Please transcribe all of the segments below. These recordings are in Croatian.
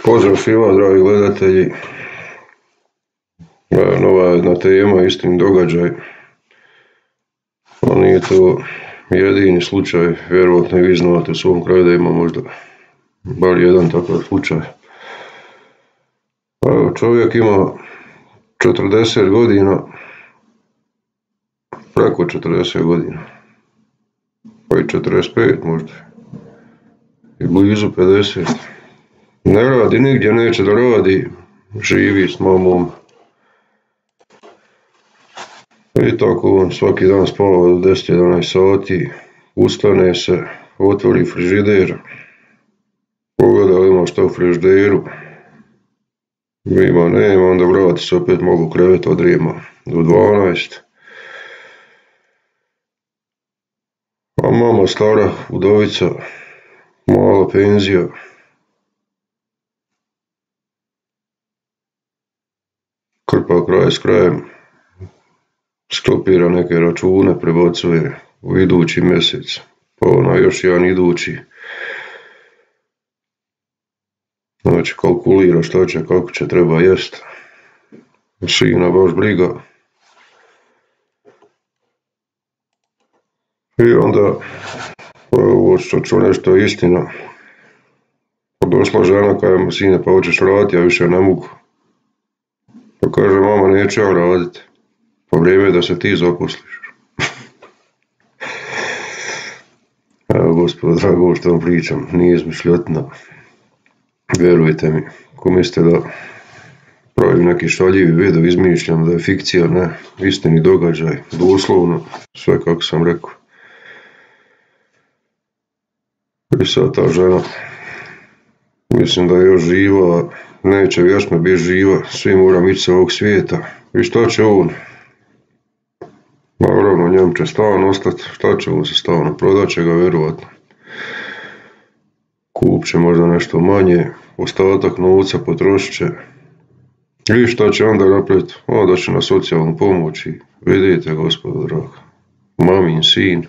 Pozdrav svima, dragi gledatelji. Nova jedna tema, istini događaj. Ali nije to jedini slučaj, vjerojatno i vi znate u svom kraju da ima možda bar jedan takav slučaj. Čovjek ima 40 godina, preko 40 godina, pa i 45 možda, i blizu 50. Ne radi nigdje, neće da radi, živi s mamom. I tako on svaki dan spava do 10-11 sati, ustane se, otvori frižider, pogleda li ima šta u frižideru, ima nema, onda vrati se opet malo u krevet, odrijema do 12. A mama stara, udovica, mala penzija. Krpa kraj s krajem, stopira neke račune, prebacuje u idući mjesec, pa ona još jedan idući. Znači kalkulira šta će, kako će, treba jest. Sina baš briga. I onda, ovo što ću nešto je istina. Došla žena kada mu sine pa hoćeš raditi, ja više ne mogu. Pa kaže mama neću ja raditi. Pa vrijeme je da se ti zaposliš. Evo gospodo drago što vam pričam, nije izmišljotina. Vjerujte mi, ko mislite da pravim neki šaljivi video, izmišljam da je fikcija, ne, istini događaj, doslovno, sve kako sam rekao. I sad ta žena, mislim da je još živa, neće vječno biti živa, svi moram ići sa ovog svijeta. I šta će on? Naravno, njemu će stan ostati, šta će mu se stanom, prodat će ga vjerojatno. Kupit će možda nešto manje, ostatak novca potrošit će. I šta će onda napraviti? Onda će na socijalnu pomoć i vidite, gospodo draga, mamin sin,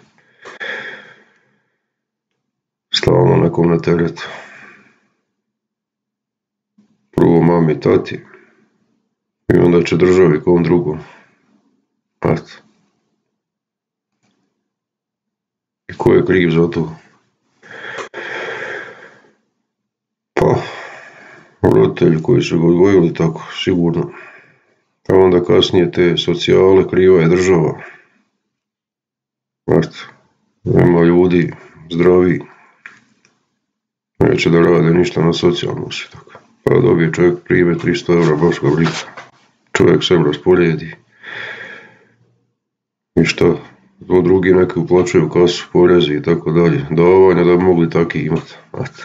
stalno nekom na teret. Prvo mami, tati, i onda će državi kom drugom. Eto. I ko je kriv za to? Pa, roditelji koji su ga odgojili tako, sigurno. A onda kasnije te socijale, kriva je država. Eto, nema ljudi zdravi, neće da rade ništa na socijalnom se tako. Pa dobije čovjek prime 300 eura, baš ga briga. Čovjek sve rasporedi. I šta? Do drugi neki uplaćuju kasu, porezi i tako dalje. Davanja da bi mogli taki imati. Eto.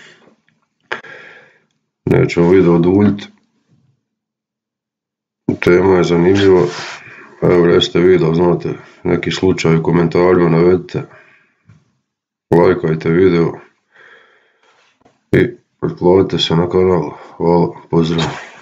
Nećemo video duljiti. Tema je zanimljiva. Evo recite vi da znate neki slučaj u komentarima, navedite. Lajkajte video. I pretplatite se na kanal. Hvala, pozdrav.